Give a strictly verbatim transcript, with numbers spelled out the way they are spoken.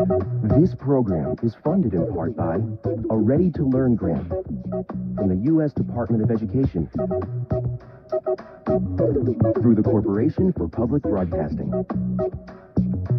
This program is funded in part by a Ready to Learn grant from the U S Department of Education through the Corporation for Public Broadcasting.